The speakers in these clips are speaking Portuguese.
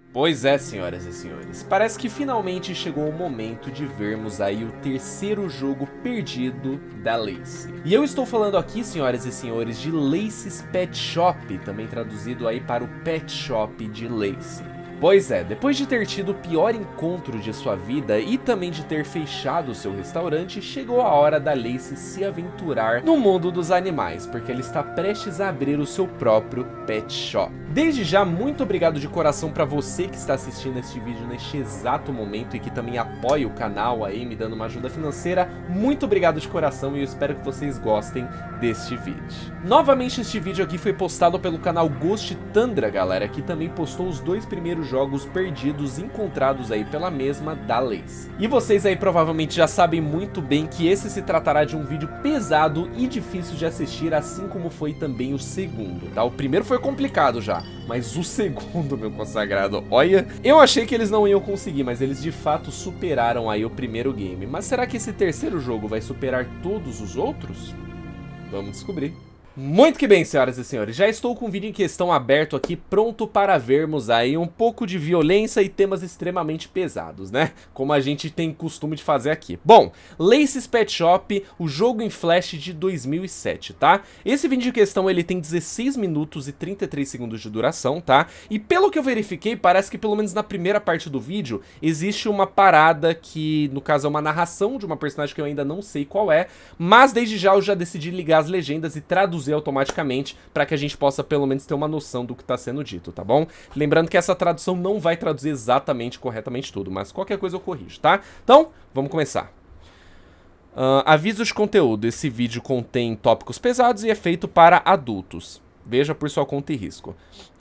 Pois é, senhoras e senhores, parece que finalmente chegou o momento de vermos aí o terceiro jogo perdido da Lacey. E eu estou falando aqui, senhoras e senhores, de Lacey's Pet Shop, também traduzido aí para o Pet Shop de Lacey. Pois é, depois de ter tido o pior encontro de sua vida e também de ter fechado o seu restaurante, chegou a hora da Lacey se aventurar no mundo dos animais, porque ela está prestes a abrir o seu próprio pet shop. Desde já, muito obrigado de coração para você que está assistindo este vídeo neste exato momento e que também apoia o canal aí, me dando uma ajuda financeira. Muito obrigado de coração e eu espero que vocês gostem deste vídeo. Novamente, este vídeo aqui foi postado pelo canal Ghost Tundra, galera, que também postou os dois primeiros jogos perdidos encontrados aí pela mesma da Lacey. E vocês aí provavelmente já sabem muito bem que esse se tratará de um vídeo pesado e difícil de assistir, assim como foi também o segundo, tá? O primeiro foi complicado já, mas o segundo, meu consagrado, olha, eu achei que eles não iam conseguir, mas eles de fato superaram aí o primeiro game. Mas será que esse terceiro jogo vai superar todos os outros? Vamos descobrir. Muito que bem, senhoras e senhores, já estou com o vídeo em questão aberto aqui, pronto para vermos aí um pouco de violência e temas extremamente pesados, né? Como a gente tem costume de fazer aqui. Bom, Lacey's Pet Shop, o jogo em Flash de 2007, tá? Esse vídeo em questão, ele tem 16 minutos e 33 segundos de duração, tá? E pelo que eu verifiquei, parece que pelo menos na primeira parte do vídeo, existe uma parada que, no caso, é uma narração de uma personagem que eu ainda não sei qual é, mas desde já eu já decidi ligar as legendas e traduzir automaticamente para que a gente possa pelo menos ter uma noção do que está sendo dito, tá bom? Lembrando que essa tradução não vai traduzir exatamente, corretamente tudo, mas qualquer coisa eu corrijo, tá? Então, vamos começar. Aviso de conteúdo. Esse vídeo contém tópicos pesados e é feito para adultos. Veja por sua conta e risco.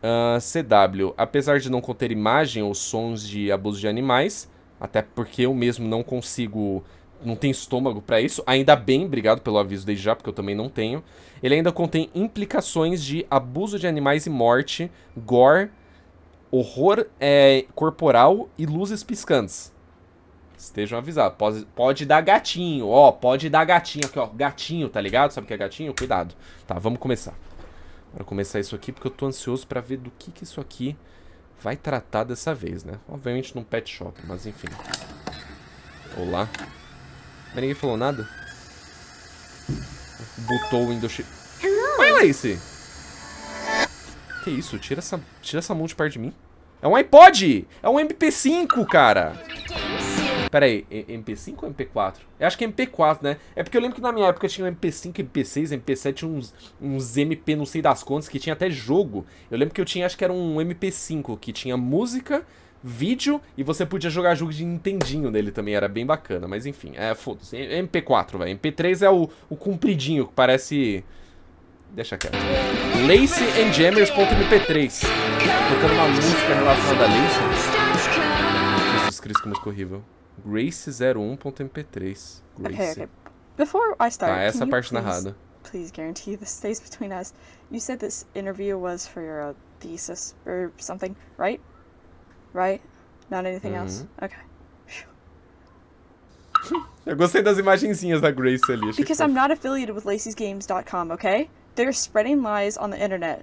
CW. Apesar de não conter imagem ou sons de abuso de animais, até porque eu mesmo não consigo... não tem estômago pra isso, ainda bem, obrigado pelo aviso desde já, porque eu também não tenho. Ele ainda contém implicações de abuso de animais e morte, gore, horror corporal e luzes piscantes. Estejam avisados, pode dar gatinho, ó, pode dar gatinho aqui, ó, gatinho, tá ligado? Sabe o que é gatinho? Cuidado. Tá, vamos começar. Bora começar isso aqui, porque eu tô ansioso pra ver do que isso aqui vai tratar dessa vez, né? Obviamente num pet shop, mas enfim. Olá. Mas ninguém falou nada? Botou o Windows... Oi, Lacey! Que isso? Tira essa mão de perto de mim. É um iPod! É um MP5, cara! Pera aí, MP5 ou MP4? Eu acho que é MP4, né? É porque eu lembro que na minha época tinha um MP5, MP6, MP7, tinha uns MP não sei das quantas, que tinha até jogo. Eu lembro que eu tinha, acho que era um MP5, que tinha música... vídeo, e você podia jogar jogo de Nintendinho nele também, era bem bacana, mas enfim, foda-se, MP4, velho, MP3 é o compridinho, que parece... Deixa quieto. LaceyandJammers.mp3 tocando uma música relacionada a Lacey. Jesus Cristo, que música horrível. Grace01.mp3. Okay. Before I start, tá, essa parte narrada. Please guarantee this stays between us. You said this interview was for your thesis or something, right? Right? Not anything else? Okay. Eu gostei das imagenzinhas da Grace ali. Because I'm not affiliated with Lacey'sGames.com, okay? They're spreading lies on the internet.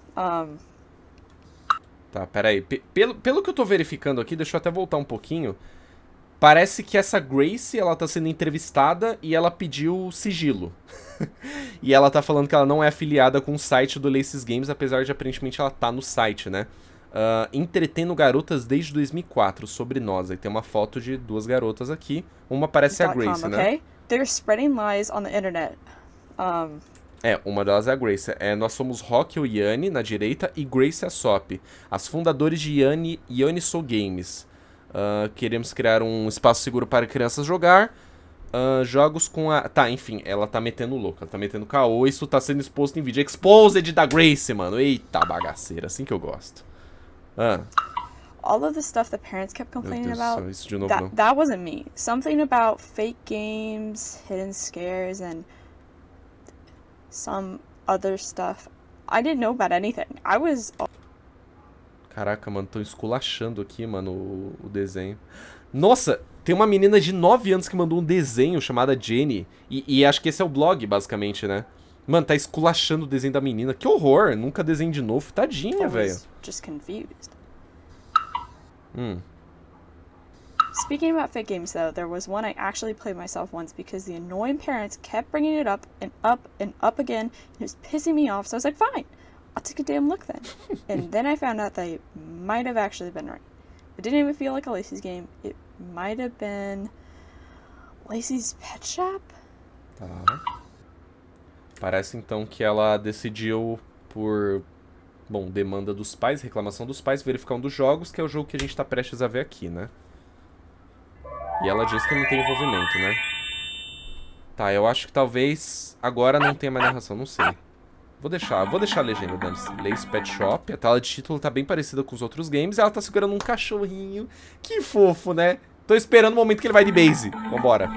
Tá, peraí. Pelo que eu tô verificando aqui, deixa eu até voltar um pouquinho. Parece que essa Grace, ela tá sendo entrevistada e ela pediu sigilo. E ela tá falando que ela não é afiliada com o site do Lacey's Games, apesar de aparentemente ela tá no site, né? Entretendo garotas desde 2004, sobre nós. Aí tem uma foto de duas garotas aqui. Uma parece a Grace, né? Okay? They're spreading lies on the internet. Uma delas é a Grace. Nós somos Rock ou Yanni na direita e Grace a Sop. As fundadoras de Yanni Soul Games. Queremos criar um espaço seguro para crianças jogar. Jogos com a... Tá, enfim, ela tá metendo louco, ela tá metendo caô. Isso tá sendo exposto em vídeo. Exposed da Grace, mano. Eita bagaceira, assim que eu gosto. All of the stuff that parents kept complaining about, isso de novo, that wasn't me. Something about fake games, hidden scares, and some other stuff. I didn't know about anything. I was... Caraca, mano, tô esculachando aqui, mano, o desenho. Nossa, tem uma menina de 9 anos que mandou um desenho chamada Jenny. E acho que esse é o blog, basicamente, né? Mano, tá esculachando o desenho da menina. Que horror, nunca desenho de novo. Tadinha, velho. Just confused. Speaking about fit games, though, there was one I actually played myself once because the annoying parents kept bringing it up and up and up again, and it was pissing me off, so I was like, fine, I'll take a damn look then. And then I found out they might have actually been right. It didn't even feel like a Lacey's game. It might have been Lacey's Pet Shop? Tá. Parece então que ela decidiu por, bom, demanda dos pais, reclamação dos pais, verificar um dos jogos, que é o jogo que a gente tá prestes a ver aqui, né? E ela diz que não tem envolvimento, né? Tá, eu acho que talvez agora não tenha mais narração, não sei. Vou deixar a legenda da Lacey's Pet Shop. A tela de título tá bem parecida com os outros games. E ela tá segurando um cachorrinho. Que fofo, né? Tô esperando o momento que ele vai de base. Vambora.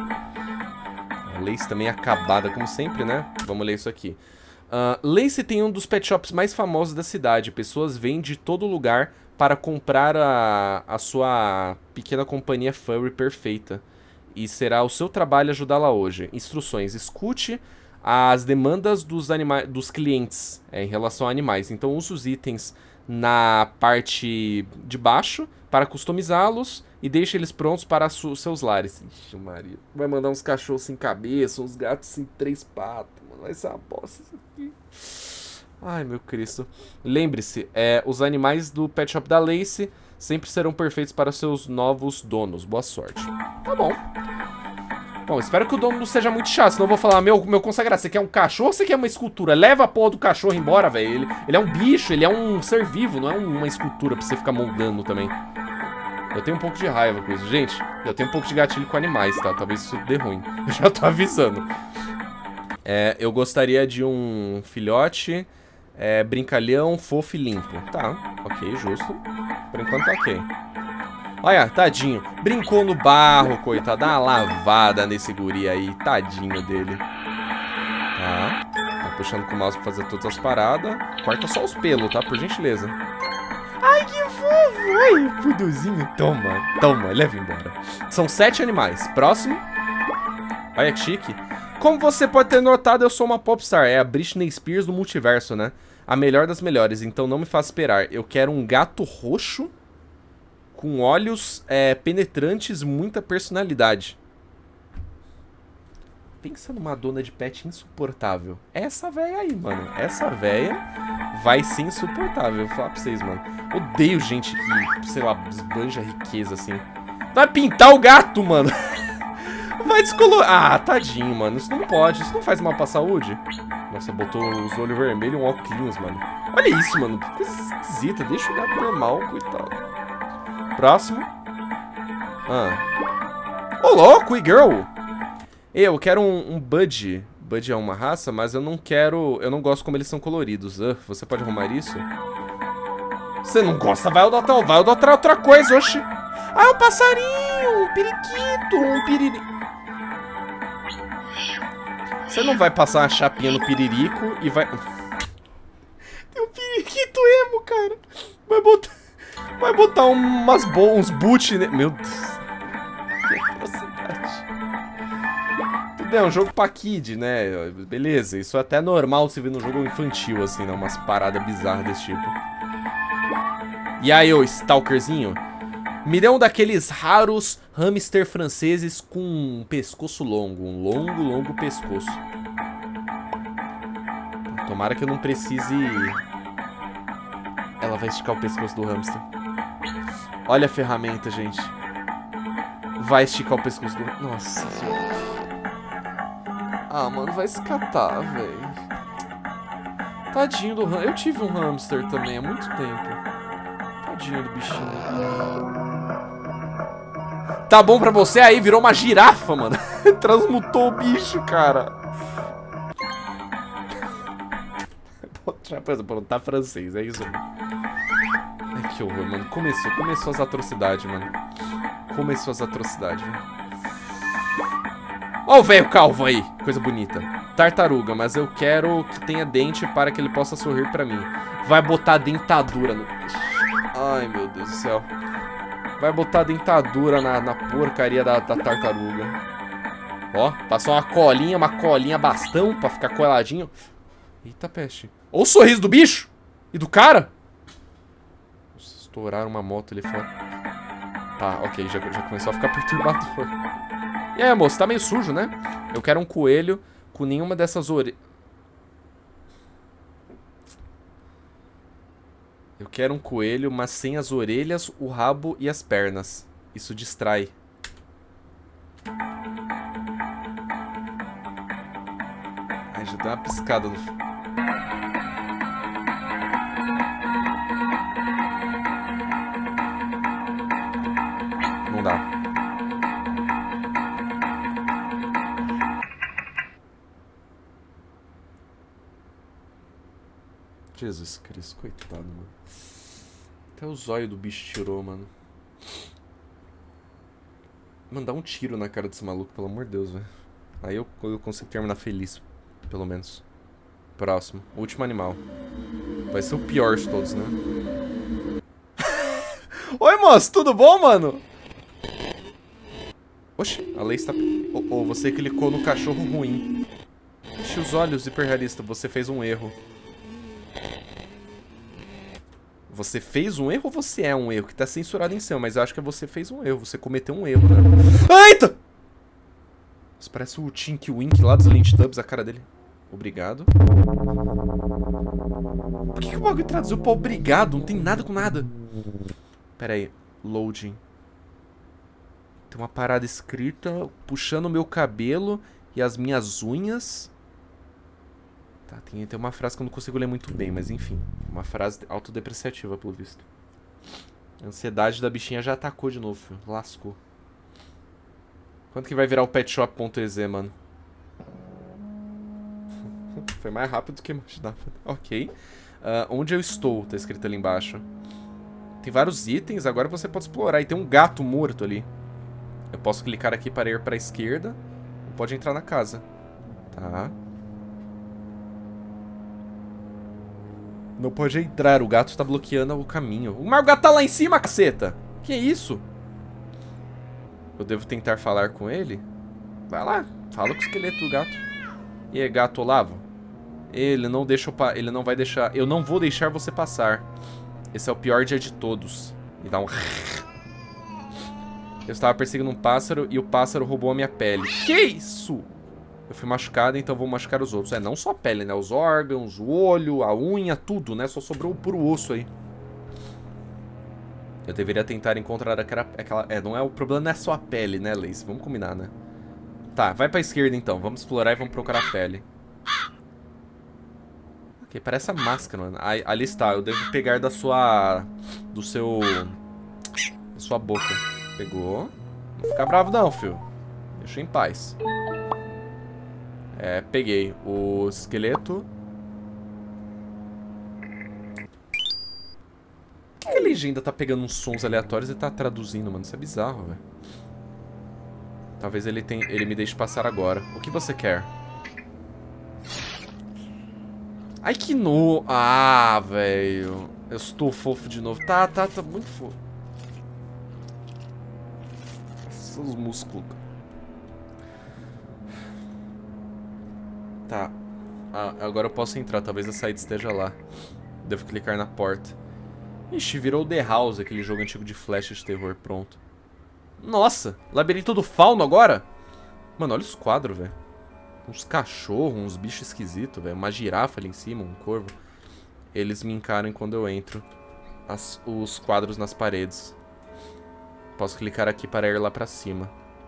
A Lacey também é acabada, como sempre, né? Vamos ler isso aqui. Lacey tem um dos pet shops mais famosos da cidade. Pessoas vêm de todo lugar para comprar a sua pequena companhia furry perfeita. E será o seu trabalho ajudá-la hoje. Instruções. Escute as demandas dos clientes em relação a animais. Então use os itens na parte de baixo para customizá-los e deixe eles prontos para os seus lares. Ixi, Maria. Vai mandar uns cachorros sem cabeça, uns gatos sem 3 patas. Mano, vai ser uma bosta isso aqui. Ai, meu Cristo. Lembre-se, os animais do Pet Shop da Lacey sempre serão perfeitos para seus novos donos. Boa sorte. Tá bom. Bom, espero que o dono não seja muito chato, senão eu vou falar, meu consagrado, você quer um cachorro ou você quer uma escultura? Leva a porra do cachorro embora, velho. Ele é um bicho, ele é um ser vivo, não é uma escultura pra você ficar moldando também. Eu tenho um pouco de raiva com isso. Gente, eu tenho um pouco de gatilho com animais, tá? Talvez isso dê ruim. Eu já tô avisando. Eu gostaria de um filhote... brincalhão, fofo e limpo. Tá, ok, justo. Por enquanto tá ok. Olha, tadinho. Brincou no barro, coitado. Dá uma lavada nesse guri aí. Tadinho dele. Tá. Tá puxando com o mouse pra fazer todas as paradas. Corta só os pelos, tá? Por gentileza. Ai, que fofo. Ai, puduzinho. Toma, toma. Leva embora. São 7 animais. Próximo. Olha que chique. Como você pode ter notado, eu sou uma popstar. É a Britney Spears do multiverso, né? A melhor das melhores, então não me faça esperar. Eu quero um gato roxo com olhos penetrantes, muita personalidade. Pensa numa dona de pet insuportável. Essa véia aí, mano. Essa véia vai ser insuportável. Vou falar pra vocês, mano. Odeio gente que, sei lá, esbanja riqueza assim. Vai pintar o gato, mano. Vai descolorar. Ah, tadinho, mano. Isso não pode. Isso não faz mal pra saúde. Nossa, botou os olhos vermelhos e um óculos, mano. Olha isso, mano. Que coisa esquisita. Deixa o gato normal, coitado. Próximo. Ô, louco, e-girl. Eu quero um Bud. Bud é uma raça, mas eu não quero... Eu não gosto como eles são coloridos. Você pode arrumar isso? Você não gosta? Vai adotar outra coisa, oxi. Ah, um passarinho, um periquito, um piriri... Você não vai passar uma chapinha no piririco e vai... Tem um periquito emo, cara. Vai botar uns boot... Meu Deus. Que atrocidade. Tudo bem, é um jogo pra kid, né? Beleza, isso é até normal se ver num jogo infantil, assim, né? Umas paradas bizarras desse tipo. E aí, ô, stalkerzinho? Me dê um daqueles raros hamster franceses com um pescoço longo. Um longo pescoço. Tomara que eu não precise... Ela vai esticar o pescoço do hamster. Olha a ferramenta, gente. Vai esticar o pescoço do... Nossa. Ah, mano, vai se catar, velho. Tadinho do hamster. Eu tive um hamster também há muito tempo. Tadinho do bichinho. Tá bom pra você aí, virou uma girafa, mano. Transmutou o bicho, cara. Tá francês, é isso. Ai, que horror, mano. Começou as atrocidades, mano. Começou as atrocidades, velho. Ó o velho calvo aí, coisa bonita. Tartaruga, mas eu quero que tenha dente para que ele possa sorrir pra mim. Vai botar dentadura no... Ai, meu Deus do céu. Vai botar dentadura na porcaria da tartaruga. Ó, passou uma colinha bastão pra ficar coladinho. Eita peste. Olha o sorriso do bicho! E do cara! Nossa, estouraram uma moto ali fora. Tá, ok, já começou a ficar perturbador. E aí, moço, tá meio sujo, né? Eu quero um coelho com nenhuma dessas orelhas. Eu quero um coelho, mas sem as orelhas, o rabo e as pernas. Isso distrai. Ai, já deu uma piscada no... Não dá. Jesus Cristo, coitado, mano. Até o zóio do bicho tirou, mano. Mano, dá um tiro na cara desse maluco, pelo amor de Deus, velho. Aí eu consigo terminar feliz, pelo menos. Próximo. Último animal. Vai ser o pior de todos, né? Oi, moço, tudo bom, mano? Oxi, a lei está... Oh, você clicou no cachorro ruim. Feche os olhos, hiperrealista, você fez um erro. Você fez um erro ou você é um erro? Que tá censurado em cima, mas eu acho que você fez um erro. Você cometeu um erro, né? Eita! Isso parece o Tinky Wink lá dos Lintubs, a cara dele. Obrigado. Por que o bagulho traduziu pra obrigado? Não tem nada com nada. Pera aí. Loading. Tem uma parada escrita puxando o meu cabelo e as minhas unhas. Tá, tem uma frase que eu não consigo ler muito bem, mas enfim. Uma frase autodepreciativa, pelo visto. A ansiedade da bichinha já atacou de novo, filho. Lascou. Quanto que vai virar o petshop.ez, mano? Foi mais rápido do que eu imaginava. Ok. Onde eu estou? Tá escrito ali embaixo. Tem vários itens, agora você pode explorar. E tem um gato morto ali. Eu posso clicar aqui para ir para a esquerda. Ou pode entrar na casa. Tá. Não pode entrar, o gato está bloqueando o caminho. Mas o gato tá lá em cima, caceta! Que isso? Eu devo tentar falar com ele? Vai lá, fala com o esqueleto do gato. E aí, gato Olavo? Ele não deixa ele não vai deixar... Eu não vou deixar você passar. Esse é o pior dia de todos. E dá um... Eu estava perseguindo um pássaro e o pássaro roubou a minha pele. Que isso? Eu fui machucado, então vou machucar os outros. É, não só a pele, né? Os órgãos, o olho, a unha, tudo, né? Só sobrou o puro osso aí. Eu deveria tentar encontrar aquela... não é o problema, não é só a pele, né, Lace? Vamos combinar, né? Tá, vai pra esquerda então. Vamos explorar e vamos procurar a pele. Ok, parece a máscara, mano. Ali está, eu devo pegar da sua... Da sua boca. Pegou. Não fica bravo não, filho. Deixa em paz. É, peguei o esqueleto. Por que a legenda tá pegando uns sons aleatórios e tá traduzindo, mano? Isso é bizarro, velho. Talvez ele me deixe passar agora. O que você quer? Ai, que no... Ah, velho. Eu estou fofo de novo. Tá muito fofo. Os músculos. Tá. Agora eu posso entrar. Talvez a saída esteja lá. Devo clicar na porta. Ixi, virou The House, aquele jogo antigo de flash de terror. Pronto. Nossa, labirinto do fauno agora? Mano, olha os quadros, velho. Uns cachorros, uns bichos esquisitos, velho. Uma girafa ali em cima, um corvo. Eles me encaram quando eu entro. Os quadros nas paredes. Posso clicar aqui para ir lá pra cima.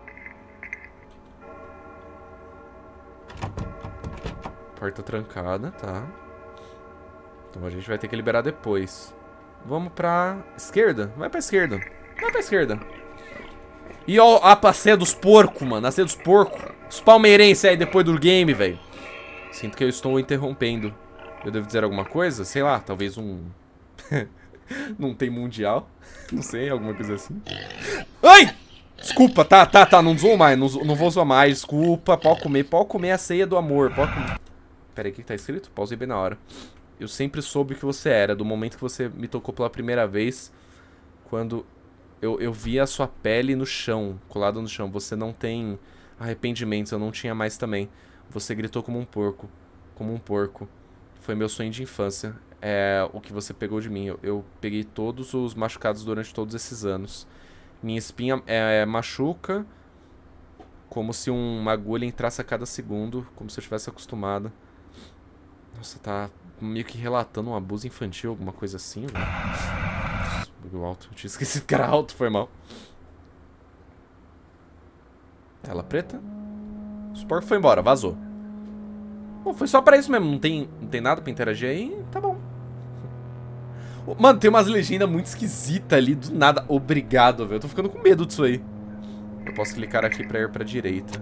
Porta trancada, tá. Então a gente vai ter que liberar depois. Vamos pra esquerda. Vai pra esquerda. Vai pra esquerda. E ó, a passeia dos porcos, mano. A ceia dos porcos. Os palmeirenses aí depois do game, velho. Sinto que eu estou interrompendo. Eu devo dizer alguma coisa? Sei lá, talvez um... Não tem mundial. Não sei, alguma coisa assim. Ai! Desculpa, tá. Não zoou mais. Não vou zoar mais. Desculpa. Pode comer a ceia do amor. Pode comer. Pera aí, o que tá escrito? Pausei bem na hora. Eu sempre soube o que você era. Do momento que você me tocou pela primeira vez. Quando eu vi a sua pele no chão. Colada no chão. Você não tem arrependimentos. Eu não tinha mais também. Você gritou como um porco. Como um porco. Foi meu sonho de infância. É o que você pegou de mim. Eu peguei todos os machucados durante todos esses anos. Minha espinha machuca. Como se uma agulha entrasse a cada segundo. Como se eu estivesse acostumado. Nossa, tá meio que relatando um abuso infantil, alguma coisa assim, velho. Bugou alto. Eu tinha esquecido que era alto, foi mal. Tela preta. O Spore foi embora, vazou. Bom, foi só pra isso mesmo. Não tem nada pra interagir aí. Tá bom. Mano, tem umas legendas muito esquisitas ali. Do nada. Obrigado, velho. Eu tô ficando com medo disso aí. Eu posso clicar aqui pra ir pra direita.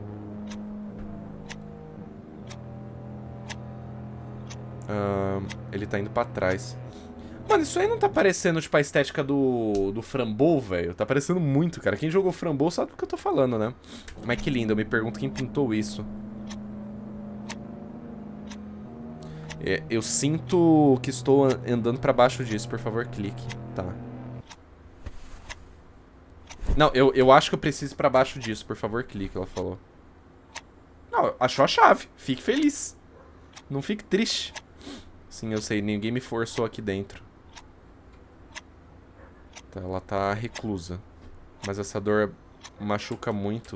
Ele tá indo pra trás. Mano, isso aí não tá parecendo, tipo, a estética do Frambow, velho? Tá parecendo muito, cara. Quem jogou Frambow sabe do que eu tô falando, né? Mas que lindo. Eu me pergunto quem pintou isso. Eu sinto que estou andando pra baixo disso. Por favor, clique. Tá. Não, eu acho que eu preciso ir pra baixo disso. Por favor, clique, ela falou. Não, achou a chave. Fique feliz. Não fique triste. Sim, eu sei. Ninguém me forçou aqui dentro. Tá, ela tá reclusa. Mas essa dor machuca muito.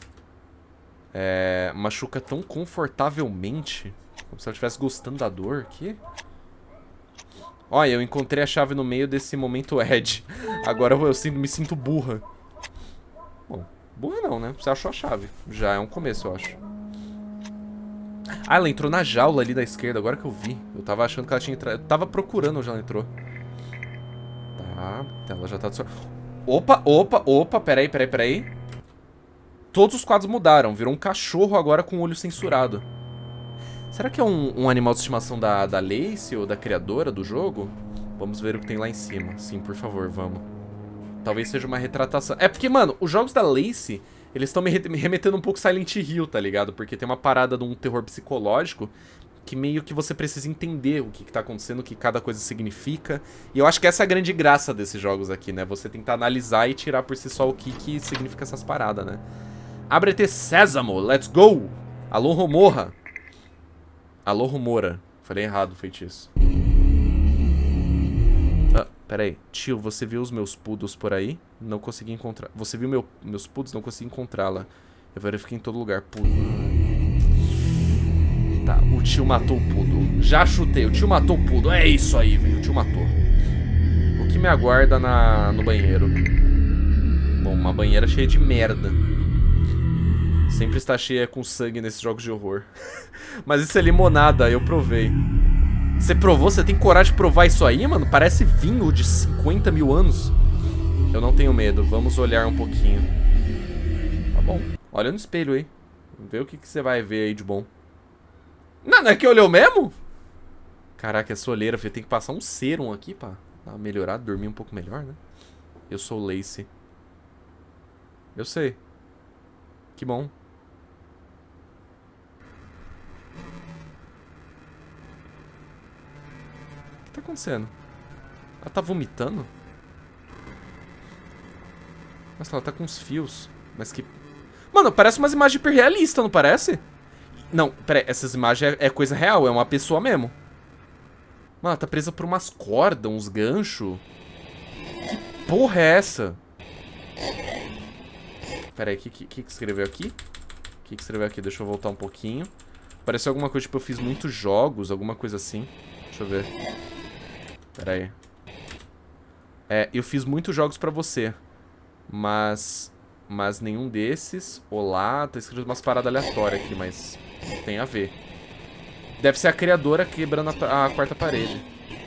Machuca tão confortavelmente. Como se ela estivesse gostando da dor aqui. Olha, eu encontrei a chave no meio desse momento Ed. Agora eu me sinto burra. Bom, burra não, né? Você achou a chave. Já é um começo, eu acho. Ah, ela entrou na jaula ali da esquerda, agora que eu vi. Eu tava achando que ela tinha entrado. Eu tava procurando onde ela entrou. Tá, ela já tá... Opa, peraí. Todos os quadros mudaram. Virou um cachorro agora com o olho censurado. Será que é um animal de estimação da Lacey ou da criadora do jogo? Vamos ver o que tem lá em cima. Sim, por favor, vamos. Talvez seja uma retratação. É porque, mano, os jogos da Lacey, eles estão me remetendo um pouco Silent Hill, tá ligado? Porque tem uma parada de um terror psicológico que meio que você precisa entender o que tá acontecendo, o que cada coisa significa. E eu acho que essa é a grande graça desses jogos aqui, né? Você tentar analisar e tirar por si só o que significa essas paradas, né? Abre-te sésamo, let's go! Alô, Romorra! Alô, Rumora. Falei errado, feitiço. Ah, pera aí. Tio, você viu os meus poodles por aí? Não consegui encontrar. Você viu meus poodles? Não consegui encontrá-la. Eu verifiquei em todo lugar. Poodle. Tá, o tio matou o poodle. Já chutei, o tio matou o poodle. É isso aí, velho. O tio matou. O que me aguarda no banheiro? Bom, uma banheira cheia de merda. Sempre está cheia com sangue nesses jogos de horror. Mas isso é limonada, eu provei. Você provou? Você tem coragem de provar isso aí, mano? Parece vinho de 50 mil anos. Eu não tenho medo, vamos olhar um pouquinho. Tá bom, olha no espelho aí. Vê o que você vai ver aí de bom. Não é que olhou mesmo? Caraca, essa olheira, filho. Tem que passar um serum aqui pra dar uma melhorada, dormir um pouco melhor, né? Eu sou o Lacey. Eu sei. Que bom. O que tá acontecendo? Ela tá vomitando? Nossa, ela tá com uns fios. Mas que... Mano, parece umas imagens hiperrealistas, não parece? Não, pera aí, essas imagens é coisa real, é uma pessoa mesmo. Mano, ela tá presa por umas cordas, uns ganchos. Que porra é essa? Pera aí, o que escreveu aqui? O que escreveu aqui? Deixa eu voltar um pouquinho. Pareceu alguma coisa, tipo, eu fiz muitos jogos, alguma coisa assim. Deixa eu ver. Pera aí. Eu fiz muitos jogos pra você. Mas nenhum desses. Olá, tá escrito umas paradas aleatórias aqui, mas tem a ver. Deve ser a criadora quebrando a quarta parede.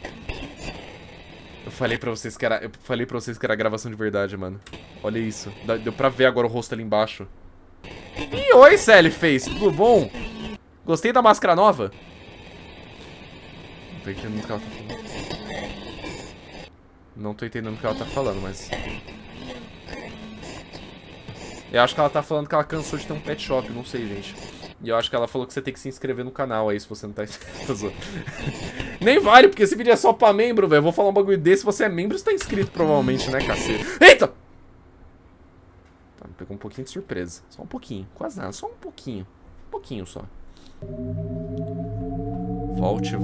Eu falei pra vocês que era gravação de verdade, mano. Olha isso. Deu pra ver agora o rosto ali embaixo. Ih, oi, Sally Face. Tudo bom? Gostei da máscara nova? Não tô entendendo o que ela tá falando. Não tô entendendo o que ela tá falando, mas... Eu acho que ela tá falando que ela cansou de ter um pet shop, não sei, gente. E eu acho que ela falou que você tem que se inscrever no canal aí, se você não tá inscrito. Nem vale, porque esse vídeo é só pra membro, velho. Eu vou falar um bagulho desse, se você é membro, você tá inscrito provavelmente, né, cacete? Eita! Tá, me pegou um pouquinho de surpresa. Só um pouquinho, quase nada, só um pouquinho. Um pouquinho só. Volte.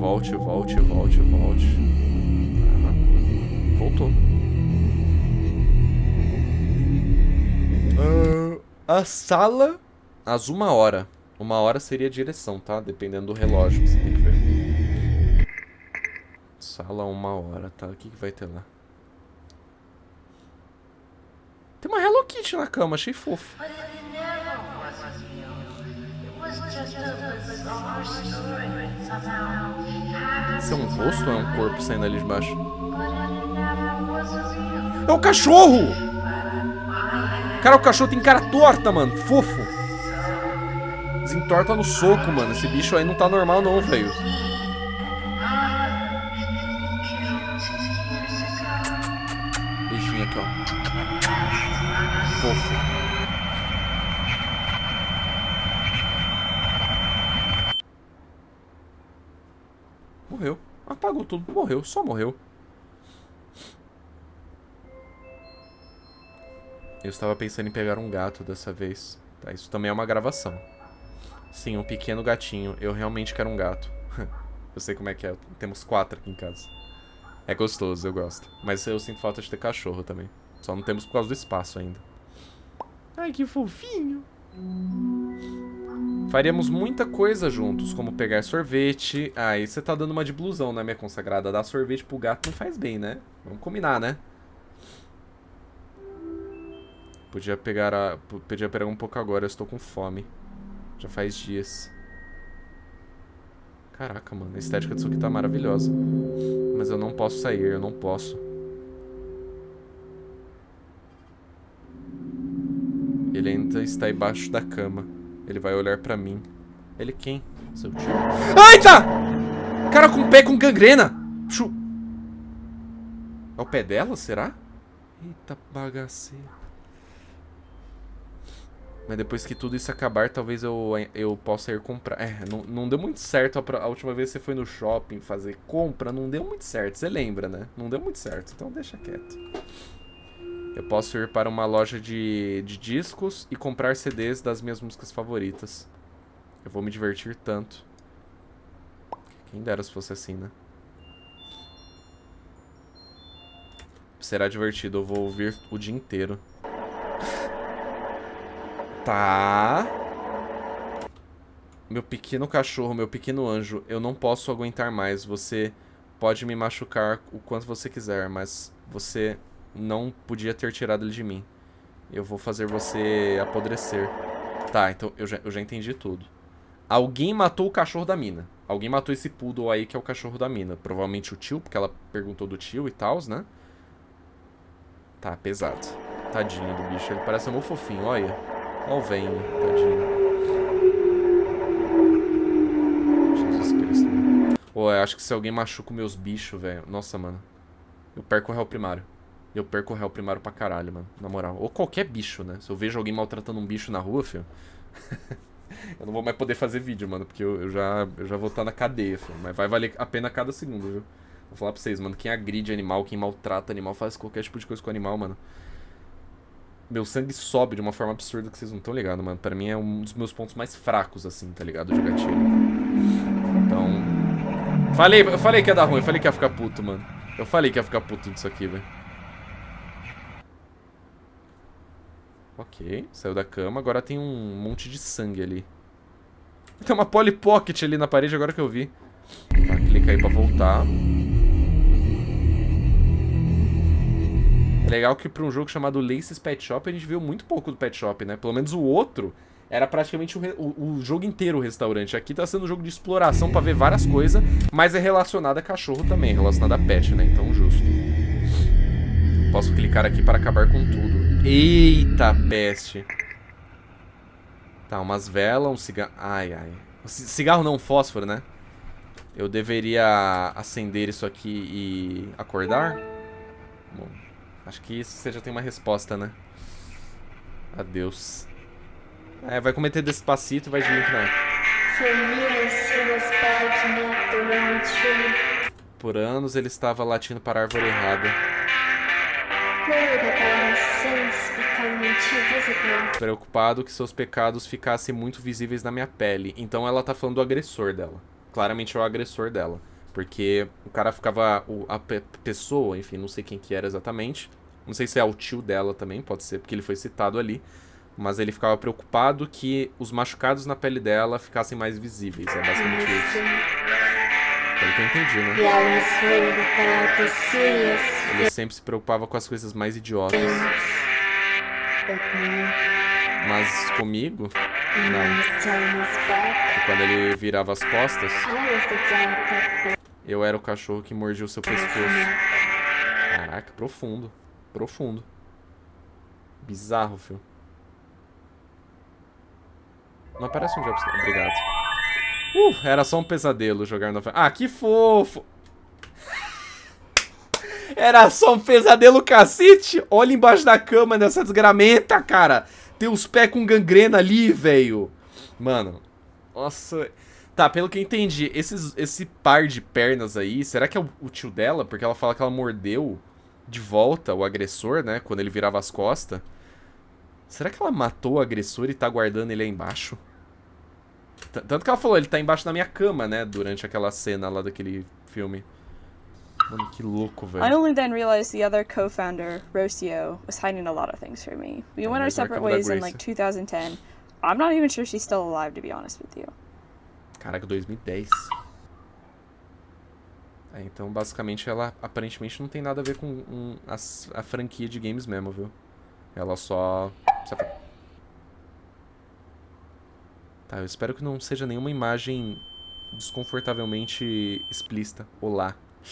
Voltou. A sala, às 1h. 1h seria a direção, tá? Dependendo do relógio, você tem que ver. Sala, 1h, tá? O que vai ter lá? Tem uma Hello Kitty na cama, achei fofo. Isso é um rosto ou é um corpo saindo ali de baixo? É o cachorro! Cara, o cachorro tem cara torta, mano. Fofo. Desentorta no soco, mano. Esse bicho aí não tá normal não, velho. Beijinho aqui, ó. Fofo. Morreu. Apagou tudo. Morreu. Só morreu. Eu estava pensando em pegar um gato dessa vez. Tá, isso também é uma gravação. Sim, um pequeno gatinho. Eu realmente quero um gato. Eu sei como é que é. Temos 4 aqui em casa. É gostoso, eu gosto. Mas eu sinto falta de ter cachorro também. Só não temos por causa do espaço ainda. Ai, que fofinho. Faríamos muita coisa juntos, como pegar sorvete. Aí você tá dando uma de blusão, né, minha consagrada? Dar sorvete pro gato não faz bem, né? Vamos combinar, né? Podia pegar um pouco agora, eu estou com fome. Já faz dias. Caraca, mano, a estética disso aqui tá maravilhosa. Mas eu não posso sair, eu não posso. Ele ainda está embaixo da cama. Ele vai olhar pra mim. Ele quem? Seu tio. Eita! Cara com o pé com gangrena! Chu. É o pé dela, será? Eita bagaceira. Mas depois que tudo isso acabar, talvez eu possa ir comprar. É, não deu muito certo a última vez que você foi no shopping fazer compra. Não deu muito certo, você lembra, né? Não deu muito certo, então deixa quieto. Eu posso ir para uma loja de discos e comprar CDs das minhas músicas favoritas. Eu vou me divertir tanto. Quem dera se fosse assim, né? Será divertido, eu vou ouvir o dia inteiro. Tá. Meu pequeno cachorro, meu pequeno anjo, eu não posso aguentar mais. Você pode me machucar o quanto você quiser, mas você não podia ter tirado ele de mim. Eu vou fazer você apodrecer. Tá, então eu já entendi tudo. Alguém matou o cachorro da mina. Alguém matou esse poodle aí que é o cachorro da mina. Provavelmente o tio, porque ela perguntou do tio e tal, né? Tá, pesado. Tadinho do bicho, ele parece um fofinho, olha. Ó o velho, tadinho. Jesus Cristo. Pô, eu acho que se alguém machuca os meus bichos, velho. Nossa, mano. Eu perco o réu primário. Eu perco o réu primário pra caralho, mano. Na moral. Ou qualquer bicho, né? Se eu vejo alguém maltratando um bicho na rua, filho. Eu não vou mais poder fazer vídeo, mano. Porque eu já vou estar na cadeia, filho. Mas vai valer a pena cada segundo, viu? Vou falar pra vocês, mano. Quem agride animal, quem maltrata animal, faz qualquer tipo de coisa com animal, mano. Meu sangue sobe de uma forma absurda que vocês não estão ligados, mano. Pra mim é um dos meus pontos mais fracos, assim, tá ligado? De gatilho. Então... Eu falei que ia dar ruim, eu falei que ia ficar puto, mano. Eu falei que ia ficar puto disso aqui, velho. Ok, saiu da cama. Agora tem um monte de sangue ali. Tem uma Polly Pocket ali na parede agora que eu vi. Tá, clica aí pra voltar. É legal que pra um jogo chamado Lacey's Pet Shop a gente viu muito pouco do Pet Shop, né? Pelo menos o outro era praticamente o jogo inteiro o restaurante. Aqui tá sendo um jogo de exploração pra ver várias coisas, mas é relacionado a cachorro também, relacionado a pet, né? Então justo. Posso clicar aqui para acabar com tudo. Eita peste. Tá, umas velas, um cigarro... Ai, ai. Cigarro não, fósforo, né? Eu deveria acender isso aqui e acordar? Bom... Acho que isso você já tem uma resposta, né? Adeus. É, vai cometer Despacito e vai de link na... Por anos ele estava latindo para a árvore errada. Preocupado que seus pecados ficassem muito visíveis na minha pele. Então ela tá falando do agressor dela. Claramente é o agressor dela. Porque o cara ficava... A pessoa, enfim, não sei quem que era exatamente. Não sei se é o tio dela também, pode ser, porque ele foi citado ali. mas ele ficava preocupado que os machucados na pele dela ficassem mais visíveis. É basicamente isso. Pelo que eu entendi, né? Ele sempre se preocupava com as coisas mais idiotas. Mas comigo, não. E quando ele virava as costas, eu era o cachorro que mordia o seu pescoço. Caraca, profundo. Profundo. Bizarro, filho. Não aparece um jumpscare. Obrigado. Era só um pesadelo jogar no... Ah, que fofo! Era só um pesadelo, cacete! Olha embaixo da cama nessa desgramenta, cara! Tem os pés com gangrena ali, velho. Mano. Nossa. Tá, pelo que eu entendi, esse par de pernas aí, será que é o tio dela? Porque ela fala que ela mordeu de volta o agressor, né? Quando ele virava as costas. Será que ela matou o agressor e tá guardando ele aí embaixo? Tanto que ela falou, ele tá embaixo da minha cama, né? Durante aquela cena lá daquele filme. Mano, que louco, velho. I only then realized the other co-founder, Rocio, was hiding a lot of things from me. We went our separate ways in like 2010. I'm not even sure she's still alive, to be honest with you. Caraca, 2010. É, então, basicamente, ela aparentemente não tem nada a ver com a franquia de games mesmo, viu? Ela só... Tá, eu espero que não seja nenhuma imagem desconfortavelmente explícita. Olá.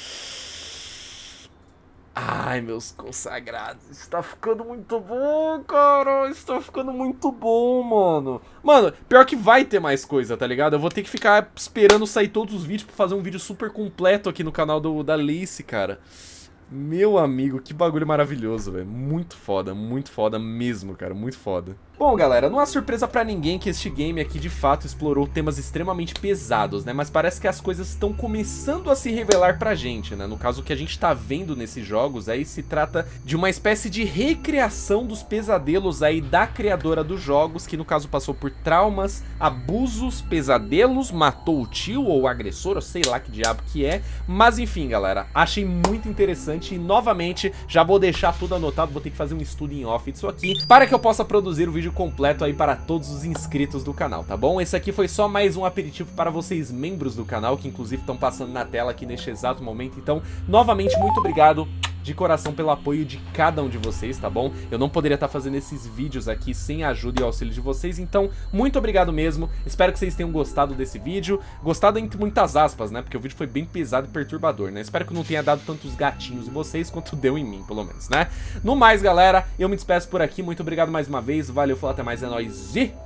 Ai, meus consagrados. Está ficando muito bom, cara. Está ficando muito bom, mano. Mano, pior que vai ter mais coisa, tá ligado? Eu vou ter que ficar esperando sair todos os vídeos pra fazer um vídeo super completo aqui no canal da Lacey, cara. Meu amigo, que bagulho maravilhoso, velho. Muito foda mesmo, cara. Muito foda. Bom, galera, não é surpresa pra ninguém que este game aqui de fato explorou temas extremamente pesados, né? Mas parece que as coisas estão começando a se revelar pra gente, né? No caso, o que a gente tá vendo nesses jogos aí se trata de uma espécie de recriação dos pesadelos aí da criadora dos jogos, que no caso passou por traumas, abusos, pesadelos, matou o tio ou o agressor, ou sei lá que diabo que é. Mas enfim, galera, achei muito interessante e novamente já vou deixar tudo anotado, vou ter que fazer um estudo em off disso aqui, para que eu possa produzir o vídeo completo aí para todos os inscritos do canal, tá bom? Esse aqui foi só mais um aperitivo para vocês, membros do canal, que inclusive estão passando na tela aqui neste exato momento. Então, novamente, muito obrigado de coração pelo apoio de cada um de vocês, tá bom? Eu não poderia estar fazendo esses vídeos aqui sem a ajuda e o auxílio de vocês, então, muito obrigado mesmo. Espero que vocês tenham gostado desse vídeo. Gostado entre muitas aspas, né? Porque o vídeo foi bem pesado e perturbador, né? Espero que não tenha dado tantos gatinhos em vocês quanto deu em mim, pelo menos, né? No mais, galera, eu me despeço por aqui. Muito obrigado mais uma vez. Valeu, falou, até mais, é nóis e...